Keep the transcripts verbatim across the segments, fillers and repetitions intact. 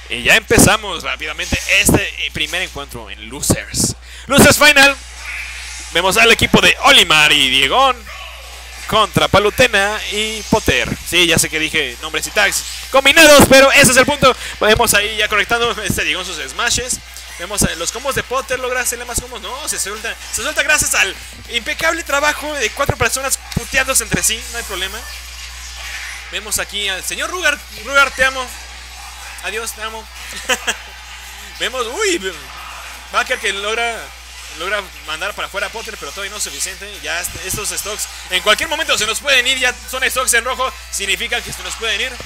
Y ya empezamos rápidamente este primer encuentro en Losers. Losers Final. Vemos al equipo de Olimar y Diegón contra Palutena y Potter. Sí, ya sé que dije nombres y tags combinados, pero ese es el punto. Vemos ahí ya conectando este Diegón sus smashes. Vemos los combos de Potter, logra hacerle más combos. No, se suelta, se suelta gracias al impecable trabajo de cuatro personas puteándose entre sí, no hay problema. Vemos aquí al señor Rugar. Rugar, te amo. Adiós, te amo. Vemos, uy, Backer que logra logra mandar para afuera a Potter, pero todavía no es suficiente. Ya est estos stocks en cualquier momento se nos pueden ir. Ya son stocks en rojo, significa que se nos pueden ir.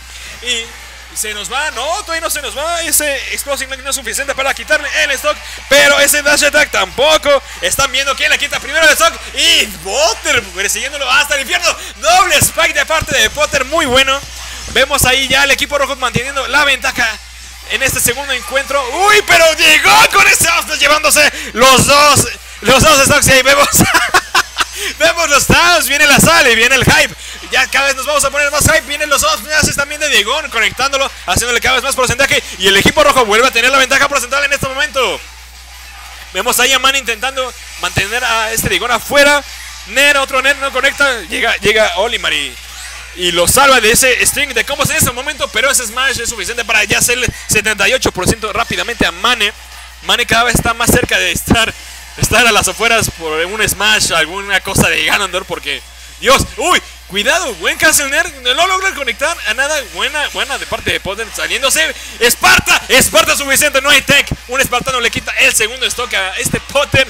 Y se nos va, no, todavía no se nos va. Ese Explosive Link no es suficiente para quitarle el stock, pero ese Dash Attack tampoco. Están viendo quién le quita primero el stock. Y Potter persiguiéndolo hasta el infierno. Doble spike de parte de Potter, muy bueno. Vemos ahí ya el equipo rojo manteniendo la ventaja en este segundo encuentro. Uy, pero llegó con ese Austin llevándose los dos Los dos stocks. Y ahí vemos vemos los tags, viene la sal y viene el hype. Ya cada vez nos vamos a poner más hype. Vienen los dos haces también de Diegón conectándolo, haciéndole cada vez más porcentaje. Y el equipo rojo vuelve a tener la ventaja porcentual en este momento. Vemos ahí a Man intentando mantener a este Diegón afuera. Ner, otro Ner no conecta. Llega, llega Olimar y, y lo salva de ese string de combos en este momento. Pero ese smash es suficiente para ya hacerle setenta y ocho por ciento rápidamente a Mane. Mane cada vez está más cerca de estar Estar a las afueras por un smash, alguna cosa de Ganondorf, porque Dios, uy, cuidado, buen cancel Ner, no logra conectar a nada. Buena, buena de parte de Potter saliéndose. Esparta, Esparta suficiente, no hay tech. Un espartano le quita el segundo stock a este Potter.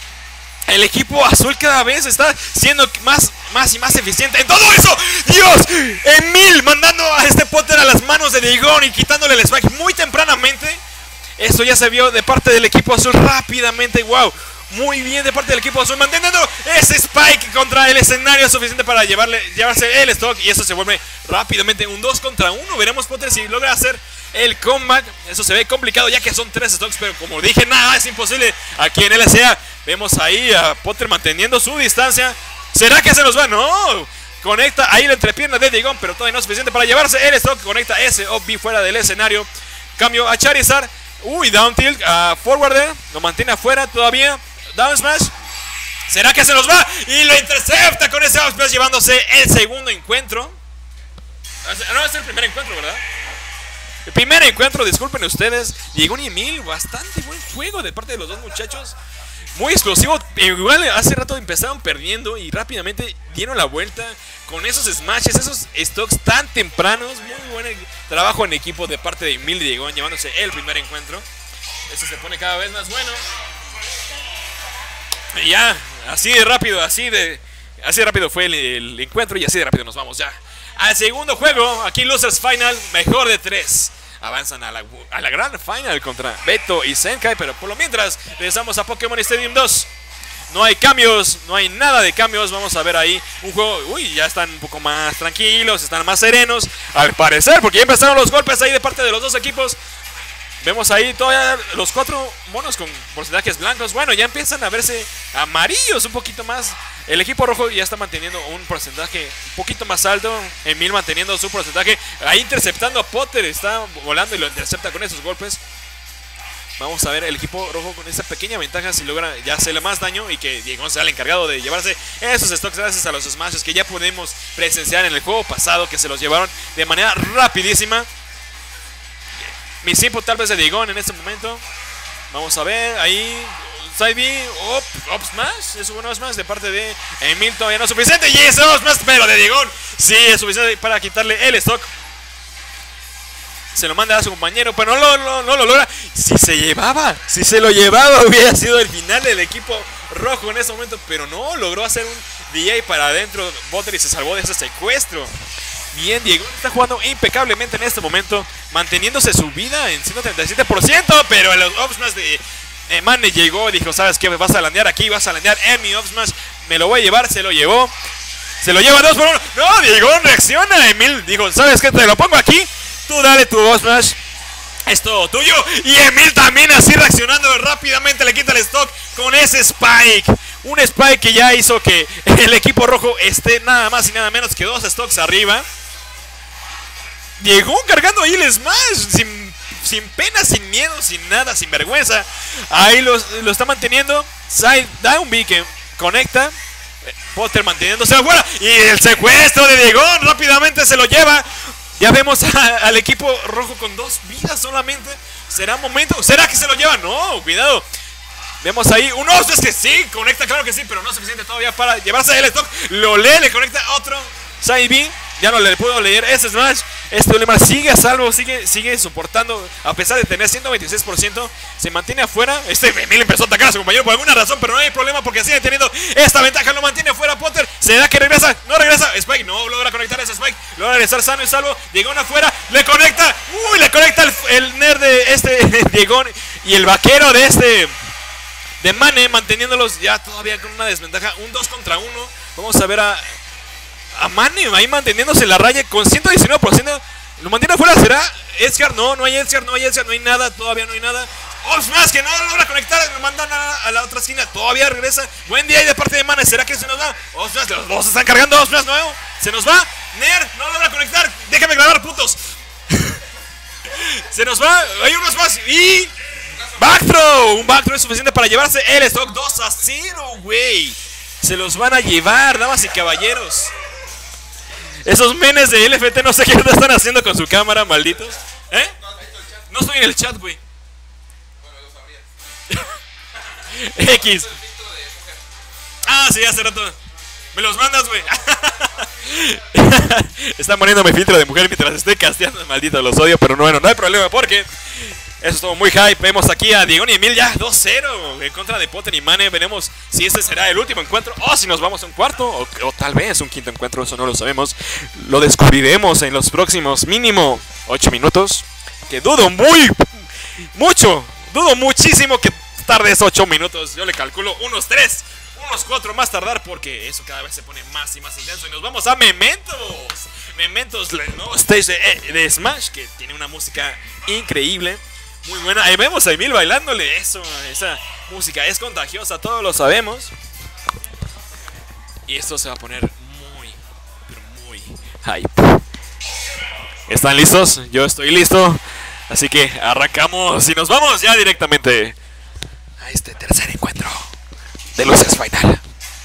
El equipo azul cada vez está siendo más, más y más eficiente en todo eso. Dios, Emil mandando a este Potter a las manos de Diegón y quitándole el spike muy tempranamente. Eso ya se vio de parte del equipo azul rápidamente, wow. Muy bien de parte del equipo azul, manteniendo ese spike contra el escenario suficiente para llevarle, llevarse el stock. Y eso se vuelve rápidamente un dos contra uno. Veremos Potter si logra hacer el comeback. Eso se ve complicado ya que son tres stocks, pero como dije, nada es imposible aquí en L C A. Vemos ahí a Potter manteniendo su distancia. ¿Será que se nos va? No. Conecta ahí la entrepierna de Diegón, pero todavía no es suficiente para llevarse el stock. Conecta ese O B fuera del escenario. Cambio a Charizard. Uy, down tilt a Forwarder. Lo mantiene afuera todavía. Down smash. ¿Será que se nos va? Y lo intercepta con ese down smash, llevándose el segundo encuentro. No, es el primer encuentro, ¿verdad? El primer encuentro, disculpen ustedes. Llegó un Emil, bastante buen juego de parte de los dos muchachos. Muy explosivo. Igual hace rato empezaron perdiendo y rápidamente dieron la vuelta con esos smashes, esos stocks tan tempranos. Muy buen trabajo en equipo de parte de Emil y Diegón, llevándose el primer encuentro. Eso se pone cada vez más bueno. Y ya, así de rápido, así de así de rápido fue el, el encuentro y así de rápido nos vamos ya al segundo juego. Aquí Losers Final, mejor de tres. Avanzan a la, a la gran final contra Beto y Zenkai, pero por lo mientras regresamos a Pokémon Stadium dos. No hay cambios, no hay nada de cambios. Vamos a ver ahí un juego. Uy, ya están un poco más tranquilos, están más serenos al parecer, porque ya empezaron los golpes ahí de parte de los dos equipos. Vemos ahí todavía los cuatro monos con porcentajes blancos. Bueno, ya empiezan a verse amarillos un poquito más. El equipo rojo ya está manteniendo un porcentaje un poquito más alto. Emil manteniendo su porcentaje. Ahí interceptando a Potter. Está volando y lo intercepta con esos golpes. Vamos a ver el equipo rojo con esa pequeña ventaja, si logra ya hacerle más daño y que Diegón sea el encargado de llevarse esos stocks gracias a los smashes que ya podemos presenciar en el juego pasado, que se los llevaron de manera rapidísima. Mi simple tal vez de Diegón en este momento. Vamos a ver ahí. Side B, up, up smash. Es un smash de parte de Emil, todavía no es suficiente. Y ese up smash, pero de Diegón sí es suficiente para quitarle el stock. Se lo manda a su compañero, pero no, no, no lo logra. Si se llevaba, si se lo llevaba, hubiera sido el final del equipo rojo en ese momento. Pero no, logró hacer un D A para adentro Potter y se salvó de ese secuestro. Bien, Diegón está jugando impecablemente en este momento, manteniéndose su vida en ciento treinta y siete por ciento. Pero el up smash de eh, Mane llegó, dijo, ¿sabes qué? Vas a landear aquí, vas a landear en mi up smash. Me lo voy a llevar, se lo llevó. Se lo lleva dos por uno. No, Diegón reacciona. Emil dijo, ¿sabes qué? Te lo pongo aquí. Tú dale tu up smash. Es todo tuyo. Y Emil también así reaccionando rápidamente. Le quita el stock con ese spike. Un spike que ya hizo que el equipo rojo esté nada más y nada menos que dos stocks arriba. Llegó cargando ahí el smash sin, sin pena, sin miedo, sin nada, sin vergüenza. Ahí los, lo está manteniendo. Side down B que conecta. Potter manteniéndose afuera. Y el secuestro de Diegón rápidamente se lo lleva. Ya vemos a, al equipo rojo con dos vidas solamente. ¿Será momento? ¿Será que se lo lleva? No, cuidado. Vemos ahí uno, es que sí, conecta, claro que sí, pero no es suficiente todavía para llevarse el stock. Lo lee, le conecta otro Side B. Ya no le puedo leer ese Smash. Este Olimar sigue a salvo, sigue, sigue soportando. A pesar de tener ciento veintiséis por ciento, se mantiene afuera. Este Emil empezó a atacar a su compañero por alguna razón, pero no hay problema porque sigue teniendo esta ventaja. Lo mantiene afuera Potter. ¿Se da que regresa? No regresa. Spike no logra conectar a ese Spike. Logra regresar sano y salvo. Diegón afuera. Le conecta. Uy, le conecta el, el nerd de este Diegón. Y el vaquero de este de Mane, manteniéndolos ya todavía con una desventaja. Un dos contra uno. Vamos a ver a... A Mane ahí manteniéndose en la raya con ciento diecinueve por ciento. Lo mantiene afuera, ¿será? Edgar, no, no hay Edgar, no hay Edgar, no hay nada, todavía no hay nada. Osmas que no logra conectar, lo mandan a, a la otra esquina, todavía regresa. Buen día ahí de parte de Mane, ¿será que se nos va? Osmas, los dos se están cargando, Osmas nuevo. Se nos va, Ner, no logra conectar. Déjame grabar, putos. Se nos va, hay unos más y... Backthrow, un backthrow es suficiente para llevarse el stock dos a cero, güey. Se los van a llevar, damas y caballeros. Esos menes de L F T no sé qué están haciendo con su cámara, malditos. ¿Eh? No estoy en el chat, güey. X. Ah, sí, hace rato. Me los mandas, güey. Están poniéndome filtro de mujer mientras estoy casteando. Maldito, los odio, pero no, bueno, no hay problema porque eso estuvo muy hype. Vemos aquí a Diegón y Emil ya dos cero en contra de Potter y Mane. Veremos si este será el último encuentro o si nos vamos a un cuarto o, o tal vez un quinto encuentro. Eso no lo sabemos. Lo descubriremos en los próximos mínimo ocho minutos. Que dudo muy, mucho, dudo muchísimo que tardes ocho minutos. Yo le calculo unos tres, unos cuatro más tardar porque eso cada vez se pone más y más intenso. Y nos vamos a Mementos. Mementos, el nuevo stage de, de Smash que tiene una música increíble. Muy buena, ahí vemos a Emil bailándole eso, esa música es contagiosa, todos lo sabemos. Y esto se va a poner muy, pero muy hype. ¿Están listos? Yo estoy listo. Así que arrancamos y nos vamos ya directamente a este tercer encuentro de Luces Final.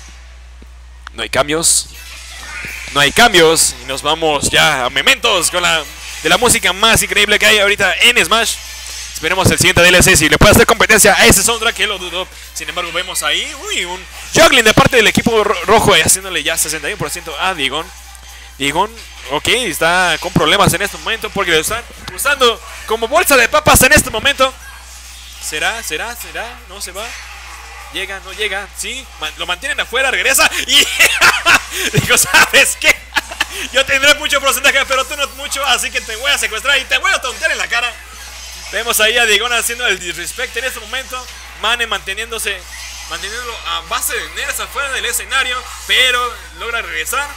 No hay cambios. No hay cambios. Y nos vamos ya a Mementos con la de la música más increíble que hay ahorita en Smash. Esperemos el siguiente D L C si le puede hacer competencia a ese soundtrack, que lo dudo. Sin embargo, vemos ahí uy, un juggling de parte del equipo ro rojo, haciéndole ya sesenta y uno por ciento a Diegón. Diegón, ok, está con problemas en este momento porque lo están usando como bolsa de papas en este momento. ¿Será? ¿Será? ¿Será? ¿No se va? ¿Llega? ¿No llega? Sí, lo mantienen afuera, regresa y... Digo, ¿sabes qué? Yo tendré mucho porcentaje, pero tú no mucho, así que te voy a secuestrar y te voy a tontear en la cara. Vemos ahí a Diegón haciendo el disrespect en este momento. Mane manteniéndose, manteniéndolo a base de nerds afuera del escenario, pero logra regresar.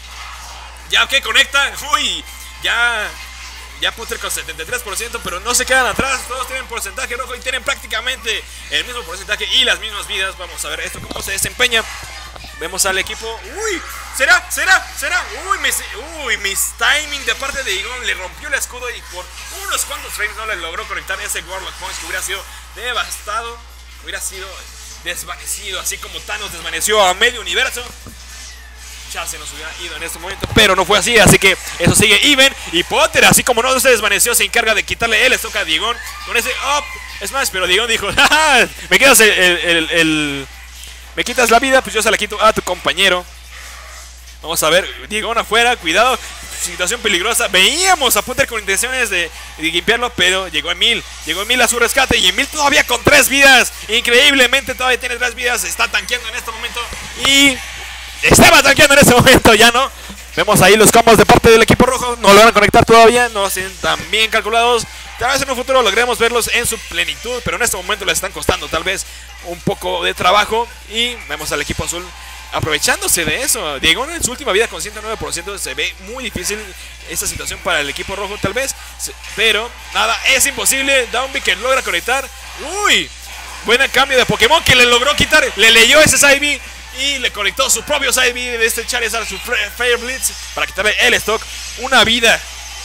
Ya que conecta, uy, ya, ya Potter con setenta y tres por ciento, pero no se quedan atrás. Todos tienen porcentaje rojo y tienen prácticamente el mismo porcentaje y las mismas vidas. Vamos a ver esto cómo se desempeña. Vemos al equipo. Uy, ¿será? ¿Será? ¿Será? Uy, mis, uy, mis timing de parte de Diegón le rompió el escudo y por unos cuantos frames no le logró conectar ese Warlock Punch que hubiera sido devastado. Hubiera sido desvanecido, así como Thanos desvaneció a medio universo. Ya se nos hubiera ido en este momento, pero no fue así, así que eso sigue even. Y Potter, así como no se desvaneció, se encarga de quitarle el stock a Diegón con ese up. Es más, pero Diegón dijo, ¡ja, ja! Me quedas el... el, el, el me quitas la vida, pues yo se la quito a tu compañero. Vamos a ver, Diegón afuera, cuidado, situación peligrosa. Veíamos a Potter con intenciones de, de limpiarlo, pero llegó Emil. Llegó Emil a su rescate y Emil todavía con tres vidas. Increíblemente todavía tiene tres vidas, está tanqueando en este momento. Y estaba tanqueando en este momento, ya no. Vemos ahí los combos de parte del equipo rojo. No lo van a conectar todavía, no están tan bien calculados. Tal vez en un futuro logremos verlos en su plenitud, pero en este momento les están costando tal vez un poco de trabajo. Y vemos al equipo azul aprovechándose de eso. Diegón en su última vida con ciento nueve por ciento. Se ve muy difícil esta situación para el equipo rojo tal vez, pero nada, es imposible. Downbeat que logra conectar. Uy, buen cambio de Pokémon que le logró quitar. Le leyó ese Side B y le conectó su propio Side B de este Charizard, su Fire Blitz, para quitarle el stock. Una vida.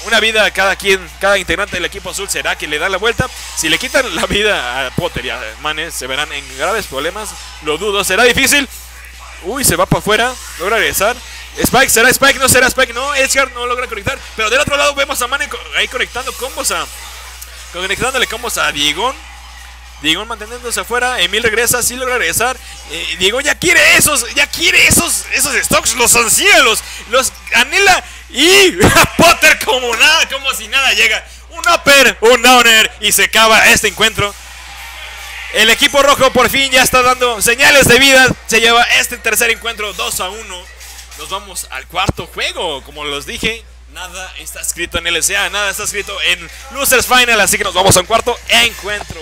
una vida a cada quien, cada integrante del equipo azul. ¿Será que le da la vuelta? Si le quitan la vida a Potter y a Mane, se verán en graves problemas. Lo dudo, será difícil. Uy, se va para afuera, logra regresar. Spike, ¿será Spike? No será Spike, no, Edgar no logra conectar. Pero del otro lado vemos a Mane ahí conectando combos a... Conectándole combos a Diegón. Diegón manteniéndose afuera. Emil regresa, sí logra regresar. eh, Diegón ya quiere esos, ya quiere esos Esos stocks, los ansía, los, los anhela. Y Potter como nada, como si nada llega. Un upper, un downer y se acaba este encuentro. El equipo rojo por fin ya está dando señales de vida. Se lleva este tercer encuentro dos a uno. Nos vamos al cuarto juego. Como les dije, nada está escrito en L C A, nada está escrito en Losers Final. Así que nos vamos a un cuarto encuentro.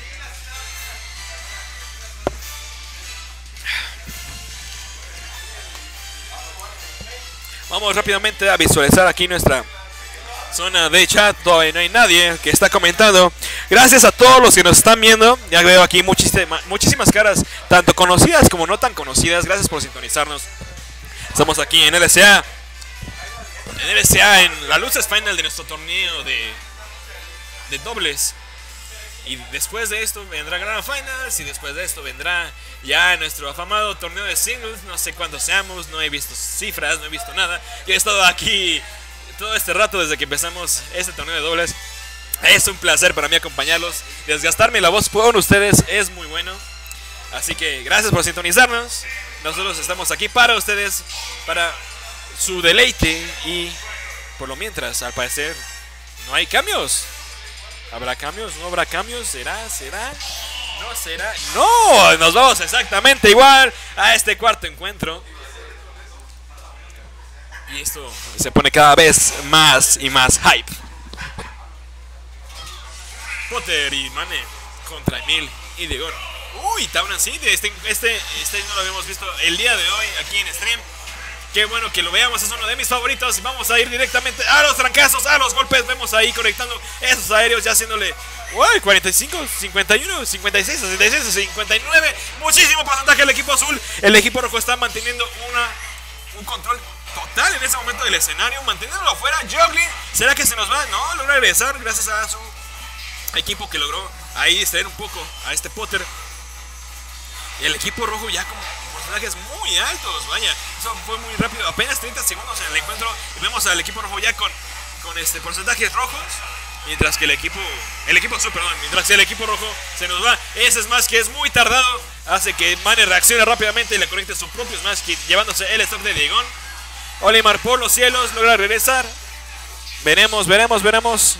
Vamos rápidamente a visualizar aquí nuestra zona de chat. Todavía no hay nadie que está comentando. Gracias a todos los que nos están viendo. Ya veo aquí muchísimas, muchísimas caras, tanto conocidas como no tan conocidas. Gracias por sintonizarnos. Estamos aquí en L C A. En L C A, en la Losers Final de nuestro torneo de, de dobles. Y después de esto vendrá Grand Finals. Y después de esto vendrá ya nuestro afamado torneo de singles. No sé cuántos seamos, no he visto cifras, no he visto nada. Yo he estado aquí todo este rato desde que empezamos este torneo de dobles. Es un placer para mí acompañarlos. Desgastarme la voz con ustedes es muy bueno. Así que gracias por sintonizarnos. Nosotros estamos aquí para ustedes, para su deleite. Y por lo mientras, al parecer, no hay cambios. ¿Habrá cambios? ¿No habrá cambios? ¿Será? ¿Será? ¿No será? ¡No! Nos vamos exactamente igual a este cuarto encuentro. Y esto se pone cada vez más y más hype. Potter y Mane contra Emil y Diegón. Uy, Town and City. Este, este, este no lo habíamos visto el día de hoy aquí en stream. Qué bueno que lo veamos, es uno de mis favoritos. Vamos a ir directamente a los trancazos, a los golpes. Vemos ahí conectando esos aéreos, ya haciéndole uy, cuarenta y cinco, cincuenta y uno, cincuenta y seis, sesenta y seis, cincuenta y nueve. Muchísimo porcentaje del equipo azul. El equipo rojo está manteniendo una, un control total en ese momento del escenario, manteniéndolo afuera. Juggling, ¿será que se nos va? No, logra regresar gracias a su equipo que logró ahí distraer un poco a este Potter. Y el equipo rojo ya como porcentajes muy altos, vaya, eso fue muy rápido, apenas treinta segundos en el encuentro y vemos al equipo rojo ya con, con este porcentajes rojos, mientras que el equipo, el equipo azul, perdón, mientras que el equipo rojo se nos va. Ese Smash que es muy tardado, hace que Mane reaccione rápidamente y le conecte su propio Smash Kit, llevándose el stock de Diegón. Olimar por los cielos, logra regresar. Veremos, veremos, veremos.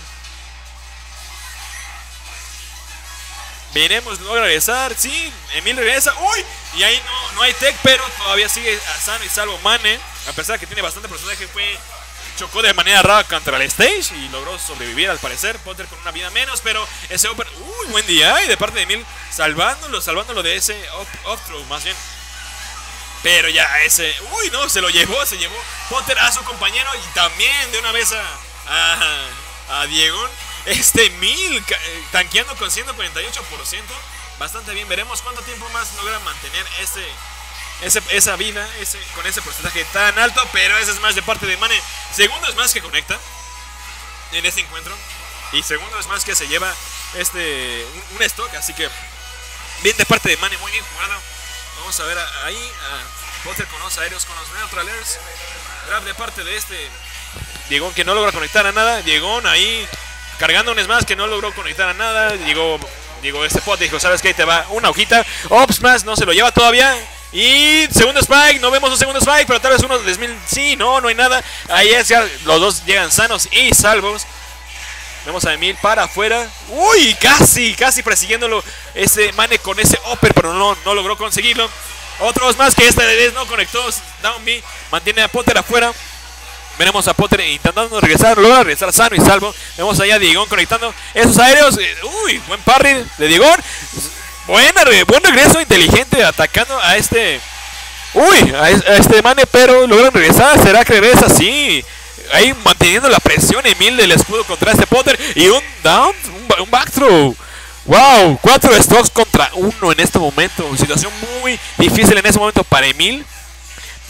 Veremos, logra regresar. Sí, Emil regresa. ¡Uy! Y ahí no, no hay tech, pero todavía sigue sano y salvo Mane. A pesar de que tiene bastante personaje, fue, chocó de manera rara contra el stage y logró sobrevivir al parecer. Potter con una vida menos, pero ese upper. ¡Uy! Buen día. Y de parte de Emil, salvándolo, salvándolo de ese off-throw, más bien. Pero ya ese. ¡Uy! No, se lo llevó, se llevó Potter a su compañero y también de una vez a, a, a Diegón. Este Emil tanqueando con ciento cuarenta y ocho por ciento. Bastante bien. Veremos cuánto tiempo más logra mantener ese, ese, esa vida ese, con ese porcentaje tan alto. Pero ese es más de parte de Mane. Segundo es más que conecta en este encuentro. Y segundo es más que se lleva este un, un stock. Así que bien de parte de Mane. Muy bien jugado. Vamos a ver ahí a Potter con los aéreos, con los neutralers. Grab de parte de este Diegón que no logra conectar a nada. Diegón ahí cargando un Smash que no logró conectar a nada. Llegó, llegó este pot, dijo, ¿sabes qué? Te va una hojita. Ops, Smash no se lo lleva todavía. Y segundo Spike, no vemos un segundo Spike, pero tal vez uno de diez mil. Sí, no, no hay nada. Ahí es, ya los dos llegan sanos y salvos. Vemos a Emil para afuera. Uy, casi, casi persiguiéndolo ese Mane con ese upper, pero no, no logró conseguirlo. Otros más que esta vez no conectó. Down B mantiene a Potter afuera. Veremos a Potter intentando regresar, logra regresar sano y salvo. Vemos allá a Diegón conectando esos aéreos. Uy, buen parry de Diegón. Buena, buen regreso inteligente atacando a este. Uy, a este Mane, pero logran regresar. ¿Será que regresa? Sí. Ahí manteniendo la presión Emil del escudo contra este Potter. Y un down, un, un back throw. Wow, cuatro stocks contra uno en este momento. Situación muy difícil en este momento para Emil.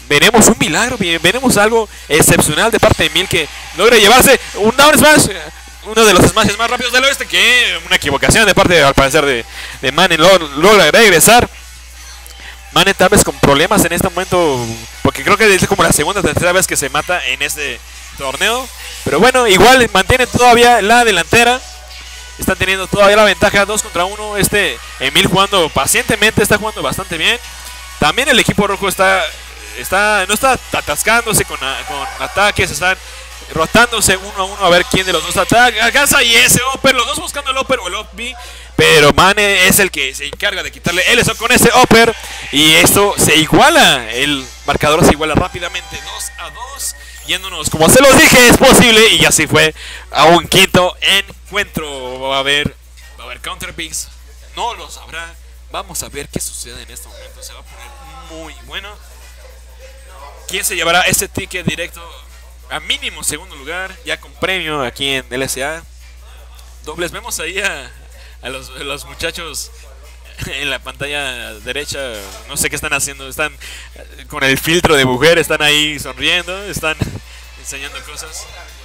veremos un milagro, veremos algo excepcional de parte de Emil que logra llevarse un down smash, uno de los smashes más rápidos del oeste, que una equivocación de parte, al parecer, de, de Mane, logra regresar. Mane tal vez con problemas en este momento, porque creo que es como la segunda o tercera vez que se mata en este torneo. Pero bueno, igual mantiene todavía la delantera. Están teniendo todavía la ventaja, dos contra uno. Este Emil jugando pacientemente, está jugando bastante bien. También el equipo rojo está, está no está atascándose con, con ataques, están rotándose uno a uno a ver quién de los dos ataca, alcanza. Y ese Upper, los dos buscando el Upper o el Up-B. Pero Mane es el que se encarga de quitarle el stop con ese Upper. Y esto se iguala, el marcador se iguala rápidamente, dos a dos. Yéndonos, como se los dije, es posible. Y así fue a un quinto encuentro. Va a haber, va a haber counter picks. No lo sabrá. Vamos a ver qué sucede en este momento. Se va a poner muy bueno. ¿Quién se llevará ese ticket directo a mínimo segundo lugar? Ya con premio aquí en L S A. Dobles, vemos ahí a, a, los, a los muchachos en la pantalla derecha. No sé qué están haciendo. Están con el filtro de mujer. Están ahí sonriendo. Están enseñando cosas.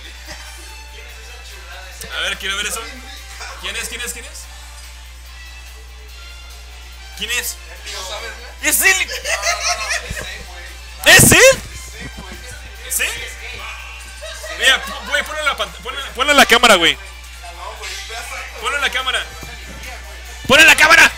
A ver, quiero ver eso. ¿Quién es? ¿Quién es? ¿Quién es? ¿Quién es? ¿Es él? ¿Es él? ¿Sí? Mira, güey, ponlo en la pantalla. Ponlo, ponlo en la cámara, güey. Ponlo en la cámara. ¡Ponlo en la cámara!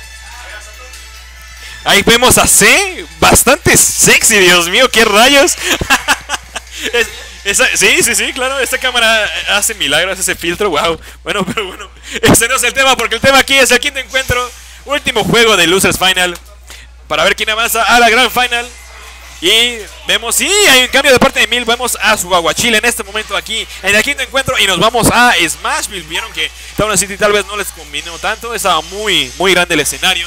Ahí vemos a C, bastante sexy, Dios mío, qué rayos. es, esa, sí, sí, sí, claro, esta cámara hace milagros, ese filtro, wow. Bueno, pero bueno, ese no es el tema, porque el tema aquí es el quinto encuentro, último juego de Losers Final, para ver quién avanza a la Grand Final. Y vemos, sí, hay un cambio de parte de Emil. Vemos a su aguachile en este momento aquí en el quinto encuentro. Y nos vamos a Smashville. Vieron que Town City tal vez no les combinó tanto. Estaba muy, muy grande el escenario.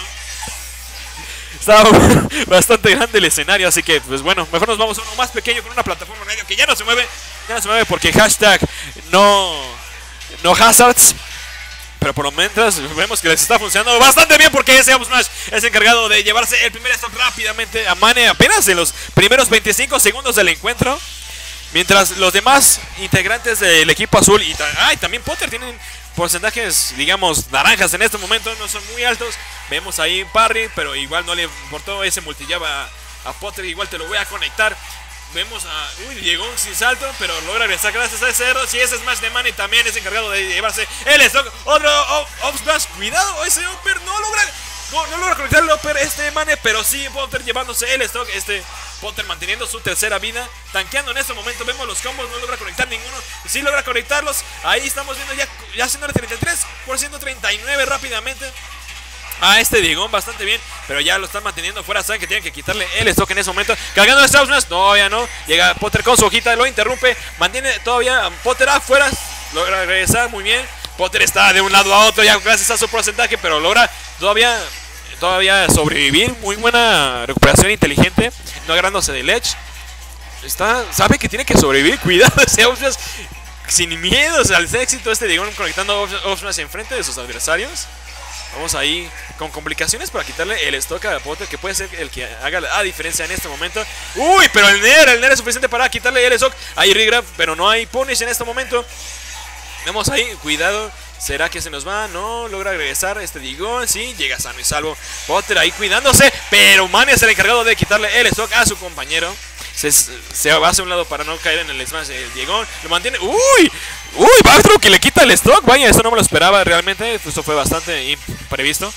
Estaba bastante grande el escenario. Así que, pues bueno, mejor nos vamos a uno más pequeño con una plataforma medio que ya no se mueve. Ya no se mueve porque hashtag no, no hazards. Pero por lo menos vemos que les está funcionando bastante bien, porque ese Smash es encargado de llevarse el primer stock rápidamente a Mane apenas en los primeros veinticinco segundos del encuentro. Mientras los demás integrantes del equipo azul y ay, también Potter tienen porcentajes, digamos, naranjas en este momento, no son muy altos. Vemos ahí parry, pero igual no le importó ese multillava a, a Potter, igual te lo voy a conectar. Vemos a... Uy, llegó sin salto, pero logra regresar gracias a ese error. Si ese Smash de Mane también es encargado de llevarse el stock. Otro Up Smash. Cuidado, ese Upper no logra... No, no logra conectar el Upper este Mane, pero sí Potter llevándose el stock. Este Potter manteniendo su tercera vida. Tanqueando en este momento. Vemos los combos, no logra conectar ninguno. Sí logra conectarlos. Ahí estamos viendo ya, ya haciendo el treinta y tres por ciento, treinta y nueve por ciento rápidamente. A este Diegón bastante bien, pero ya lo están manteniendo fuera. Saben que tienen que quitarle el stock en ese momento. Cargando el Smash, todavía no. Llega Potter con su hojita, lo interrumpe. Mantiene todavía Potter afuera. Logra regresar muy bien. Potter está de un lado a otro ya gracias a su porcentaje, pero logra todavía, todavía sobrevivir. Muy buena recuperación inteligente, no agarrándose del edge. Está, sabe que tiene que sobrevivir. Cuidado ese Smash sin miedos al éxito. Este Diegón conectando Smash enfrente de sus adversarios. Vamos ahí con complicaciones para quitarle el stock a Potter, que puede ser el que haga la diferencia en este momento. Uy, pero el Nair, el Nair es suficiente para quitarle el stock. Hay regrab, pero no hay punish en este momento. Vemos ahí, cuidado. ¿Será que se nos va? No, logra regresar este Diegón. Sí, llega sano y salvo. Potter ahí cuidándose, pero Mane es el encargado de quitarle el stock a su compañero. Se, se va hacia un lado para no caer en el smash de Diegón. Lo mantiene. ¡Uy! ¡Uy! Backthrow que le quita el stock. Vaya, esto no me lo esperaba realmente. Esto fue bastante imprevisto.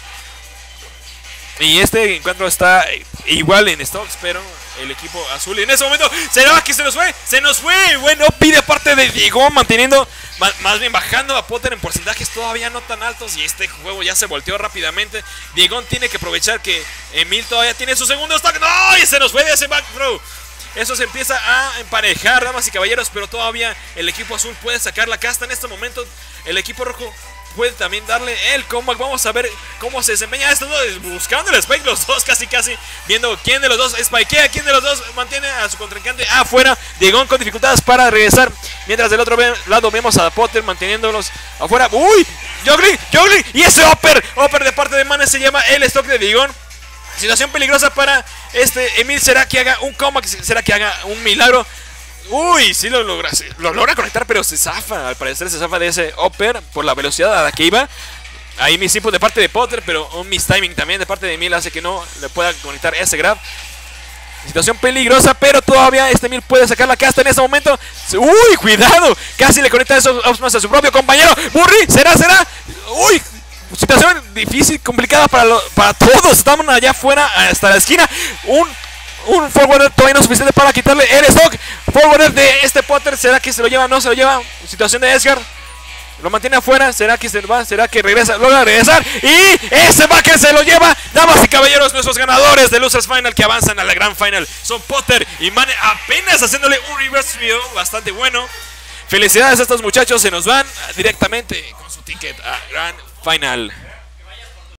Y este encuentro está igual en stocks, pero el equipo azul en ese momento, ¿será que se nos fue? Se nos fue. Bueno, pide parte de Diegón, manteniendo, más bien bajando a Potter en porcentajes todavía no tan altos. Y este juego ya se volteó rápidamente. Diegón tiene que aprovechar que Emil todavía tiene su segundo stock. ¡No! Y se nos fue de ese back throw. Eso se empieza a emparejar, damas y caballeros, pero todavía el equipo azul puede sacar la casta en este momento. El equipo rojo puede también darle el comeback. Vamos a ver cómo se desempeña estos dos, buscando el spike, los dos casi casi, viendo quién de los dos spikea, quién de los dos mantiene a su contrincante afuera. Diegón con dificultades para regresar, mientras del otro lado vemos a Potter manteniéndolos afuera. ¡Uy! Juggling, juggling, y ese Upper, Upper de parte de Mane se llama el stock de Diegón. Situación peligrosa para Este Emil, ¿será que haga un comeback? ¿Será que haga un milagro? Uy, sí lo logra, sí, lo logra conectar, pero se zafa. Al parecer se zafa de ese upper por la velocidad a la que iba. Ahí mis tiempos de parte de Potter, pero un mistiming también de parte de Emil hace que no le pueda conectar ese grab. Situación peligrosa, pero todavía este Emil puede sacar la casta en ese momento. Uy, cuidado, casi le conecta esos ups a su propio compañero. Burry, ¿será, será? Uy, situación difícil, complicada para, lo, para todos. Estamos allá afuera, hasta la esquina. Un... Un forward todavía no suficiente para quitarle el stock. Forward de este Potter. ¿Será que se lo lleva? No se lo lleva. Situación de Edgar. Lo mantiene afuera. ¿Será que se va? ¿Será que regresa? Logra regresar. Y ese backer se lo lleva. Damas y caballeros, nuestros ganadores de Losers Final que avanzan a la Grand Final son Potter y Mane, apenas haciéndole un reverse view bastante bueno. Felicidades a estos muchachos. Se nos van directamente con su ticket a Grand Final.